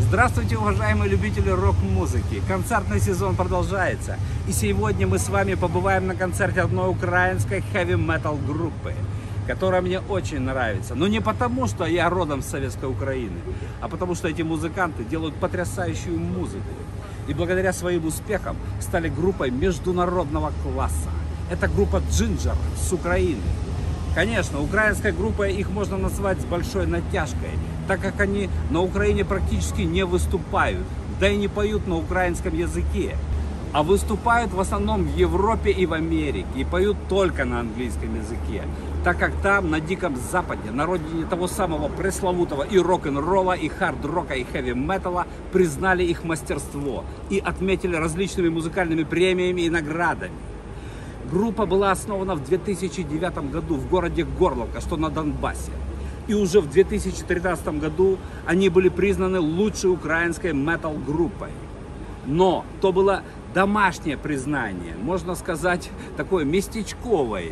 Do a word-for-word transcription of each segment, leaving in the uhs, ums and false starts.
Здравствуйте, уважаемые любители рок-музыки! Концертный сезон продолжается, и сегодня мы с вами побываем на концерте одной украинской хэви-метал группы, которая мне очень нравится. Но не потому, что я родом с советской Украины, а потому что эти музыканты делают потрясающую музыку. И благодаря своим успехам стали группой международного класса. Это группа Ginger с Украины. Конечно, украинской группой их можно назвать с большой натяжкой, так как они на Украине практически не выступают, да и не поют на украинском языке, а выступают в основном в Европе и в Америке, и поют только на английском языке, так как там, на Диком Западе, на родине того самого пресловутого и рок-н-ролла, и хард-рока, и хэви-металла, признали их мастерство и отметили различными музыкальными премиями и наградами. Группа была основана в две тысячи девятом году в городе Горловка, что на Донбассе. И уже в две тысячи тринадцатом году они были признаны лучшей украинской метал-группой. Но то было домашнее признание, можно сказать, такое местечковое.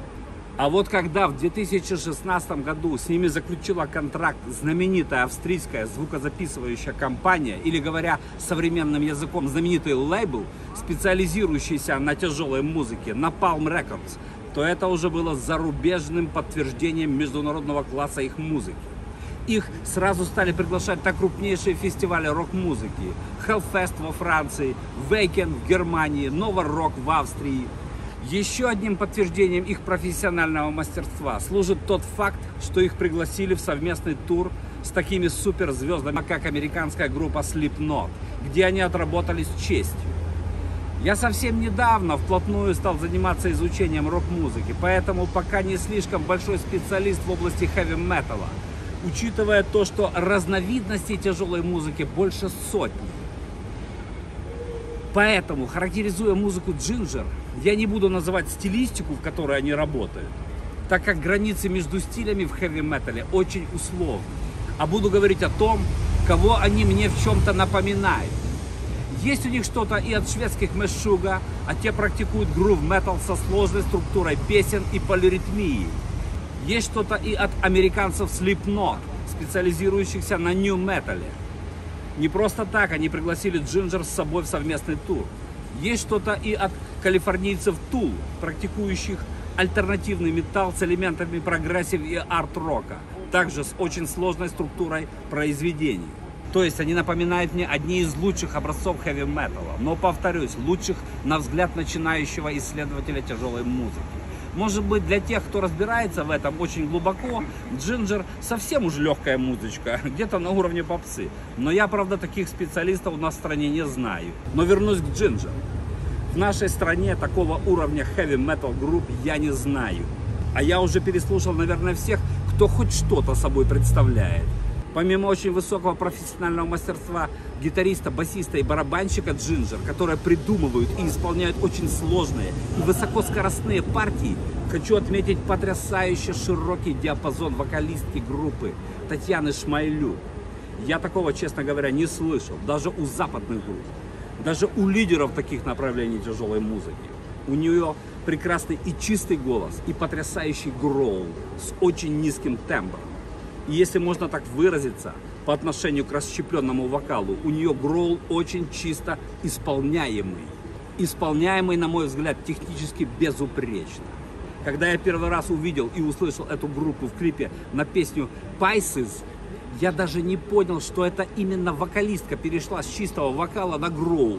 А вот когда в две тысячи шестнадцатом году с ними заключила контракт знаменитая австрийская звукозаписывающая компания, или говоря современным языком, знаменитый лейбл, специализирующийся на тяжелой музыке, Napalm Records, то это уже было зарубежным подтверждением международного класса их музыки. Их сразу стали приглашать на крупнейшие фестивали рок-музыки: Hellfest во Франции, Wacken в Германии, Nova Rock в Австрии. Еще одним подтверждением их профессионального мастерства служит тот факт, что их пригласили в совместный тур с такими суперзвездами, как американская группа Slipknot, где они отработали с честью. Я совсем недавно вплотную стал заниматься изучением рок-музыки, поэтому пока не слишком большой специалист в области хэви-металла, учитывая то, что разновидностей тяжелой музыки больше сотни. Поэтому, характеризуя музыку Ginger, я не буду называть стилистику, в которой они работают, так как границы между стилями в хэви-метале очень условны, а буду говорить о том, кого они мне в чем-то напоминают. Есть у них что-то и от шведских Meshuggah, а те практикуют грув-метал со сложной структурой песен и полиритмией. Есть что-то и от американцев Slipknot, специализирующихся на нью-метале. Не просто так они пригласили Ginger с собой в совместный тур. Есть что-то и от калифорнийцев Tool, практикующих альтернативный металл с элементами прогрессив и арт-рока, также с очень сложной структурой произведений. То есть они напоминают мне одни из лучших образцов хэви-металла, но, повторюсь, лучших на взгляд начинающего исследователя тяжелой музыки. Может быть, для тех, кто разбирается в этом очень глубоко, Ginger совсем уж легкая музычка, где-то на уровне попсы. Но я, правда, таких специалистов у нас в стране не знаю. Но вернусь к Ginger. В нашей стране такого уровня хэви-метал групп я не знаю. А я уже переслушал, наверное, всех, кто хоть что-то собой представляет. Помимо очень высокого профессионального мастерства гитариста, басиста и барабанщика Ginger, которые придумывают и исполняют очень сложные и высокоскоростные партии, хочу отметить потрясающе широкий диапазон вокалистки группы Татьяны Шмайлю. Я такого, честно говоря, не слышал, даже у западных групп, даже у лидеров таких направлений тяжелой музыки. У нее прекрасный и чистый голос, и потрясающий гроул с очень низким тембром. И если можно так выразиться, по отношению к расщепленному вокалу, у нее гроул очень чисто исполняемый. Исполняемый, на мой взгляд, технически безупречно. Когда я первый раз увидел и услышал эту группу в клипе на песню Pisces, я даже не понял, что это именно вокалистка перешла с чистого вокала на гроул.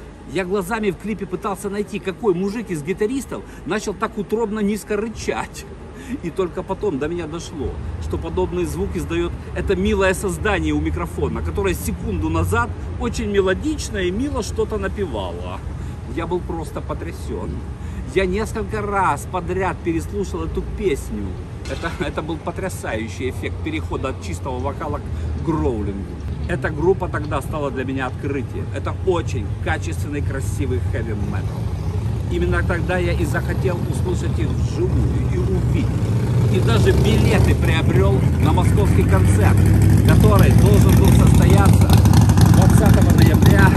Я глазами в клипе пытался найти, какой мужик из гитаристов начал так утробно низко рычать. И только потом до меня дошло, что подобный звук издает это милое создание у микрофона, которое секунду назад очень мелодично и мило что-то напевало. Я был просто потрясен. Я несколько раз подряд переслушал эту песню. Это, это был потрясающий эффект перехода от чистого вокала к гроулингу. Эта группа тогда стала для меня открытием. Это очень качественный, красивый хэви-метал. Именно тогда я и захотел услышать их вживую и увидеть. И даже билеты приобрел на московский концерт, который должен был состояться двадцатого ноября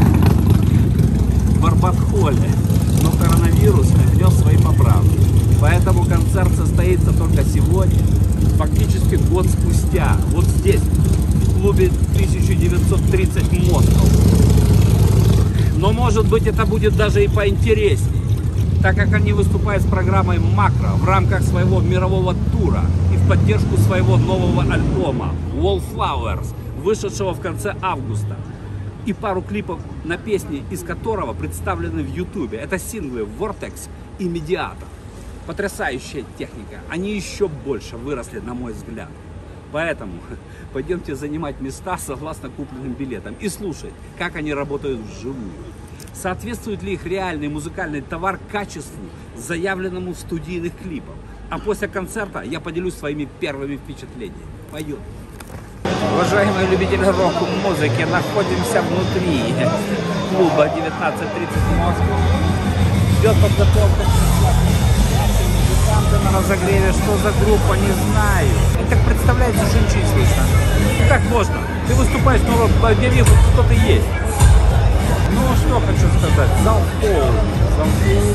в Арбат-холле. Но коронавирус внес свои поправки. Поэтому концерт состоится только сегодня, фактически год спустя, вот здесь, клубе тысяча девятьсот тридцать Москва. Но может быть это будет даже и поинтереснее, так как они выступают с программой «Макро» в рамках своего мирового тура и в поддержку своего нового альбома «Wallflowers», вышедшего в конце августа, и пару клипов на песни из которого представлены в Ютубе. Это синглы «Vortex» и «Медиатор». Потрясающая техника. Они еще больше выросли, на мой взгляд. Поэтому пойдемте занимать места согласно купленным билетам и слушать, как они работают вживую. Соответствует ли их реальный музыкальный товар качеству, заявленному в студийных клипах. А после концерта я поделюсь своими первыми впечатлениями. Пойдем. Уважаемые любители рок-музыки, находимся внутри клуба девятнадцать тридцать Москва. Идет подготовка. Музыканты на разогреве. Что за группа, не знаю. Это, как представляется, что ничего не слышно. Так можно. Ты выступаешь на рок, объяви, кто ты есть. Ну, что хочу сказать. Зал полный. Зал полный.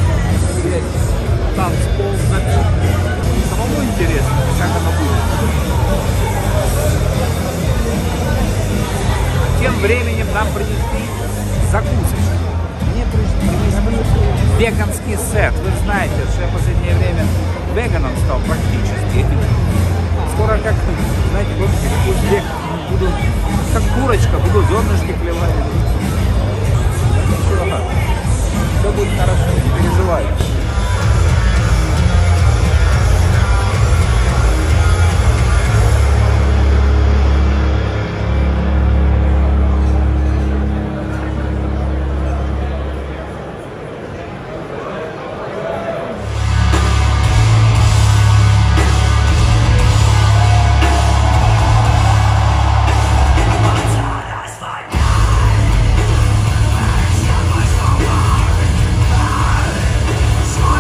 Танцпол. Самому интересно, как оно будет. Тем временем нам принесли закусочку. Мне принесли веганский сет. Вы знаете, что я в последнее время веганом стал практически. Скоро как, знаете, буду как курочка, буду зернышки клевать. Ничего, все будет хорошо, не переживай. Swallow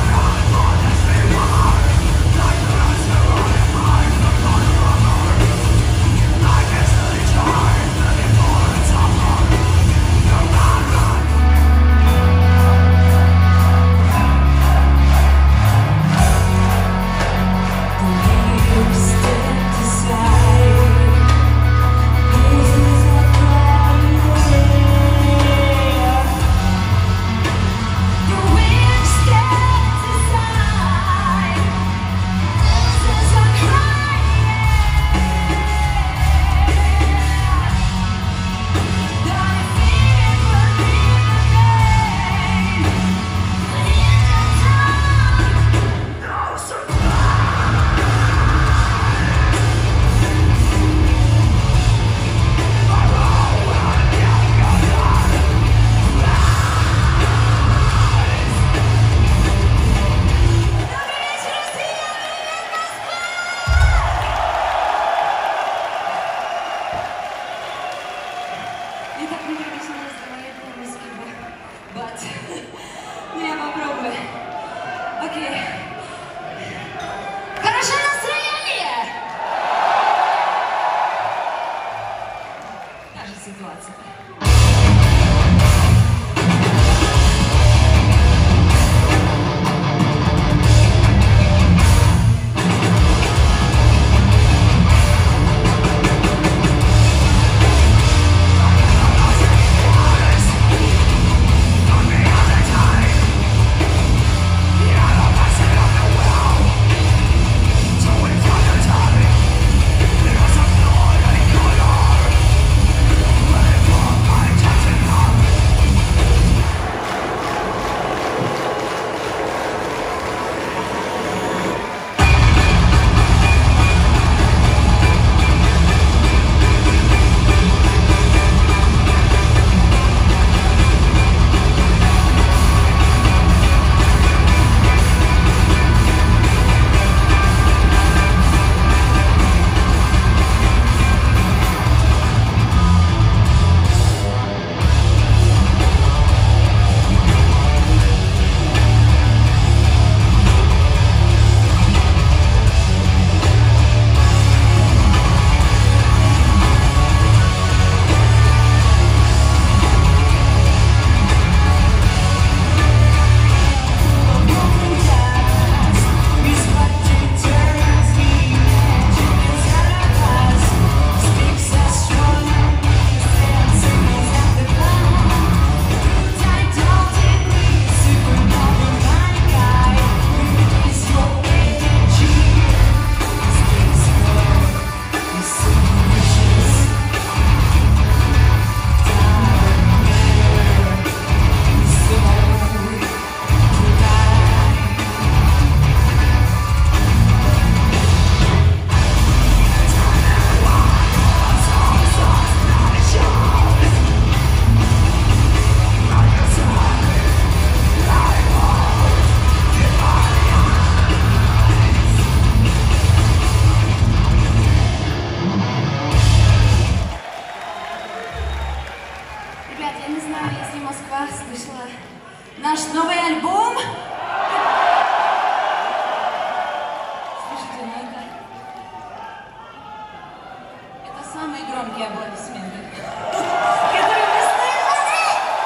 громкие аплодисменты, которые мы слышали.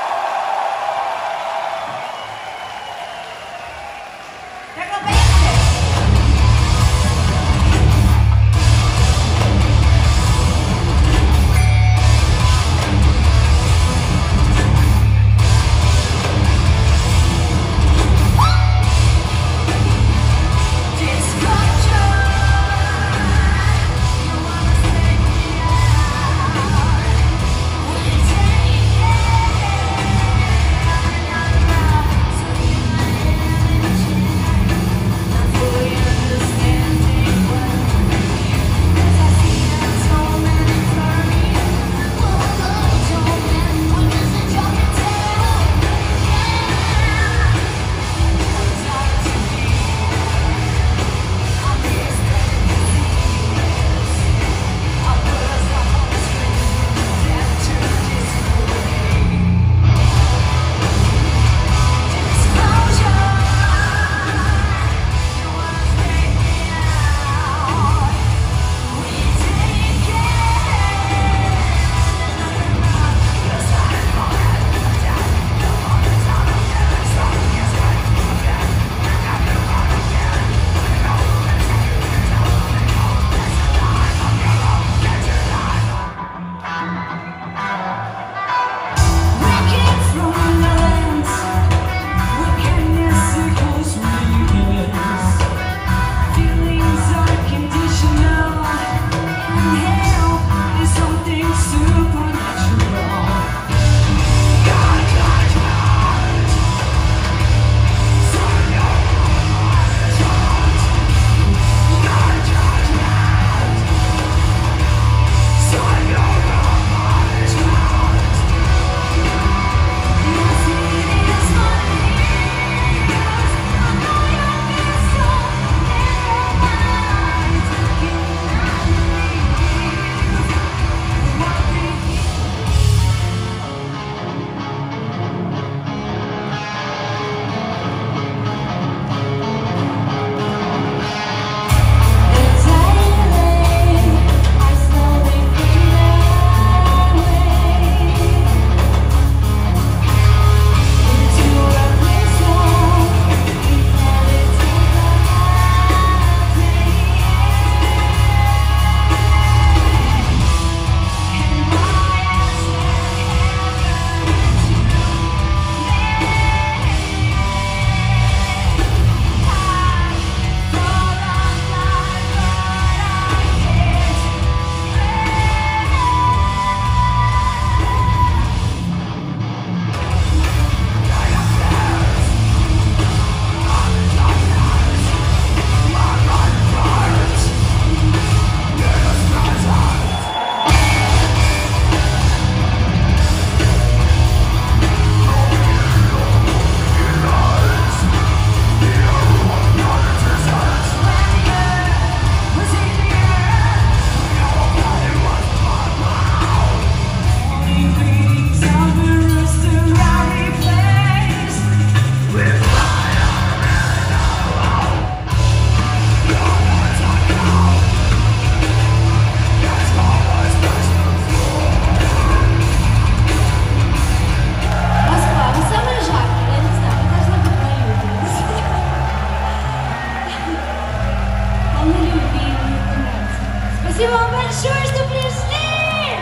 Тогда поехали. Спасибо вам большое, что пришли!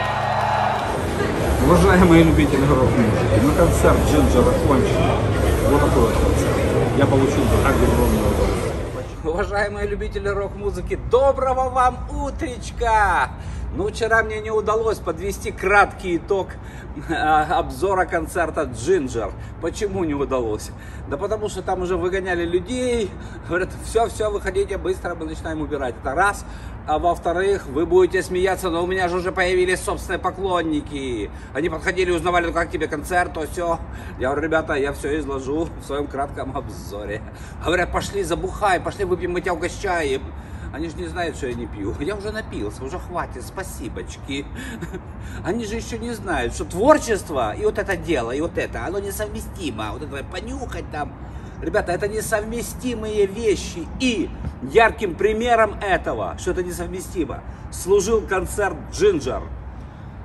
Уважаемые любители рок-музыки, ну концерт Джинджер окончен. Вот такой вот концерт. Я получил огромное удовольствие. Уважаемые любители рок-музыки, доброго вам утречка! Ну, вчера мне не удалось подвести краткий итог обзора концерта Джинджер. Почему не удалось? Да потому что там уже выгоняли людей. Говорят, все-все, выходите быстро, мы начинаем убирать. Это раз. А во-вторых, вы будете смеяться, но у меня же уже появились собственные поклонники. Они подходили, узнавали, ну как тебе концерт, то все. Я говорю, ребята, я все изложу в своем кратком обзоре. Говорят, пошли забухай, пошли выпьем, мы тебя угощаем. Они же не знают, что я не пью. Я уже напился, уже хватит, спасибочки. Они же еще не знают, что творчество и вот это дело, и вот это, оно несовместимо. Вот это понюхать там. Ребята, это несовместимые вещи. И ярким примером этого, что это несовместимо, служил концерт Джинджер.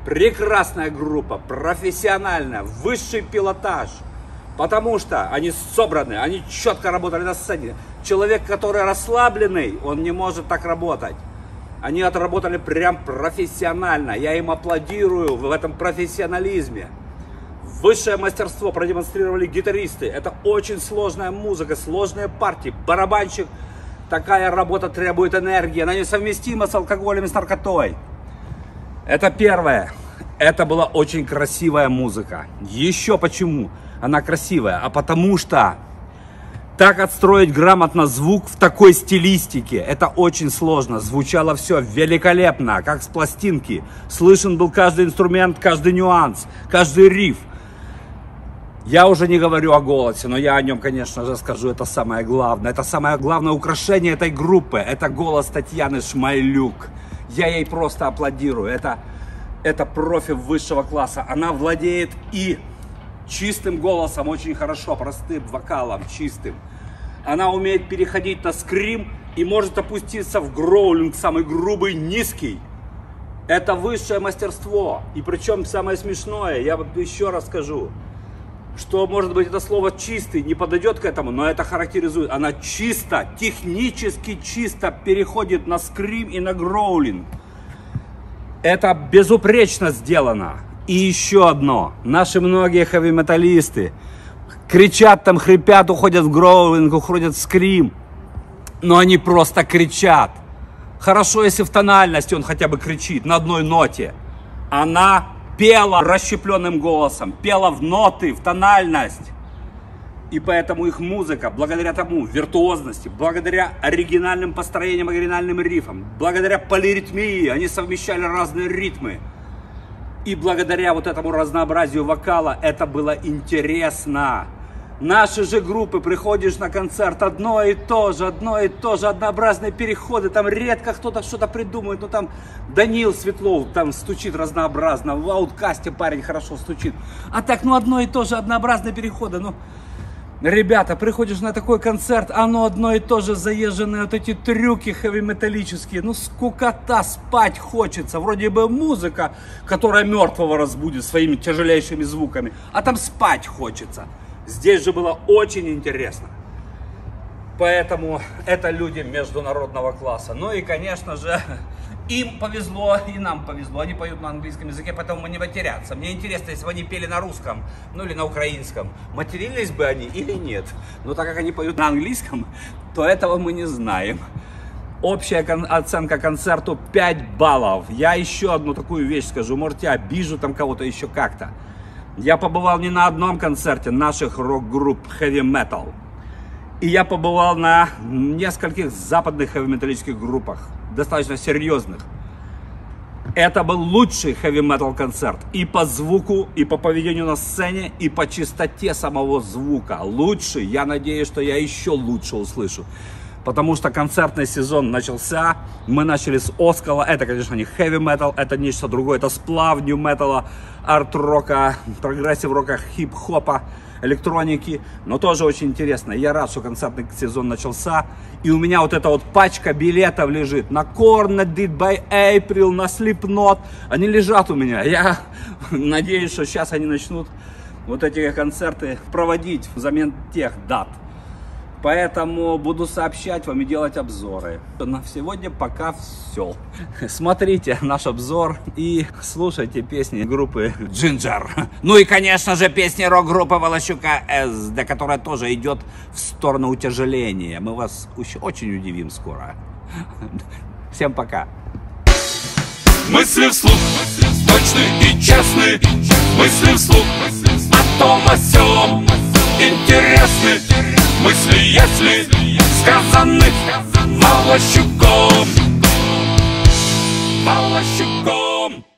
Прекрасная группа, профессиональная, высший пилотаж. Потому что они собраны, они четко работали на сцене. Человек, который расслабленный, он не может так работать. Они отработали прям профессионально. Я им аплодирую в этом профессионализме. Высшее мастерство продемонстрировали гитаристы. Это очень сложная музыка, сложные партии. Барабанщик, такая работа требует энергии. Она несовместима с алкоголем и с наркотой. Это первое. Это была очень красивая музыка. Еще почему она красивая? А потому что так отстроить грамотно звук в такой стилистике, это очень сложно. Звучало все великолепно, как с пластинки. Слышен был каждый инструмент, каждый нюанс, каждый риф. Я уже не говорю о голосе, но я о нем, конечно же, скажу. Это самое главное. Это самое главное украшение этой группы. Это голос Татьяны Шмайлюк. Я ей просто аплодирую. Это, это профи высшего класса. Она владеет и чистым голосом очень хорошо, простым вокалом, чистым. Она умеет переходить на скрим и может опуститься в гроулинг, самый грубый, низкий. Это высшее мастерство. И причем самое смешное, я вот еще раз скажу, что, может быть, это слово «чистый» не подойдет к этому, но это характеризует. Она чисто, технически чисто переходит на скрим и на гроулинг. Это безупречно сделано. И еще одно. Наши многие хэви-металлисты кричат там, хрипят, уходят в гроулинг, уходят в скрим. Но они просто кричат. Хорошо, если в тональности он хотя бы кричит на одной ноте. Она пела расщепленным голосом, пела в ноты, в тональность. И поэтому их музыка, благодаря тому, виртуозности, благодаря оригинальным построениям, оригинальным рифам, благодаря полиритмии, они совмещали разные ритмы. И благодаря вот этому разнообразию вокала это было интересно. Наши же группы, приходишь на концерт, одно и то же, одно и то же, однообразные переходы, там редко кто-то что-то придумает, ну там Данил Светлов там стучит разнообразно, в Ауткасте парень хорошо стучит, а так ну одно и то же, однообразные переходы, ну ребята, приходишь на такой концерт, оно одно и то же, заезженные вот эти трюки хэви-металлические, ну скукота, спать хочется, вроде бы музыка, которая мертвого разбудит своими тяжелейшими звуками, а там спать хочется. Здесь же было очень интересно. Поэтому это люди международного класса. Ну и, конечно же, им повезло, и нам повезло. Они поют на английском языке, поэтому мы не матерятся. Мне интересно, если бы они пели на русском, ну или на украинском, матерились бы они или нет. Но так как они поют на английском, то этого мы не знаем. Общая кон- оценка концерту пять баллов. Я еще одну такую вещь скажу. Может, я обижу там кого-то еще как-то. Я побывал не на одном концерте наших рок-групп Heavy Metal. И я побывал на нескольких западных хэви-металлических группах, достаточно серьезных. Это был лучший хэви-метал концерт. И по звуку, и по поведению на сцене, и по чистоте самого звука. Лучший. Я надеюсь, что я еще лучше услышу. Потому что концертный сезон начался, мы начали с Оскала, это, конечно, не хэви-метал, это нечто другое, это сплав нью-металла, арт-рока, прогрессив-рока, хип-хопа, электроники, но тоже очень интересно. Я рад, что концертный сезон начался, и у меня вот эта вот пачка билетов лежит на Korn, на Dead by April, на Slipknot, они лежат у меня. Я надеюсь, что сейчас они начнут вот эти концерты проводить взамен тех дат. Поэтому буду сообщать вам и делать обзоры. На сегодня пока все. Смотрите наш обзор и слушайте песни группы Ginger. Ну и, конечно же, песни рок-группы Волощука эс дэ, которая тоже идет в сторону утяжеления. Мы вас очень удивим скоро. Всем пока. Мысли вслух, точные и честные. Мысли вслух, о том, о сём. Интересны мысли, если сказаны Волощуком. Волощуком.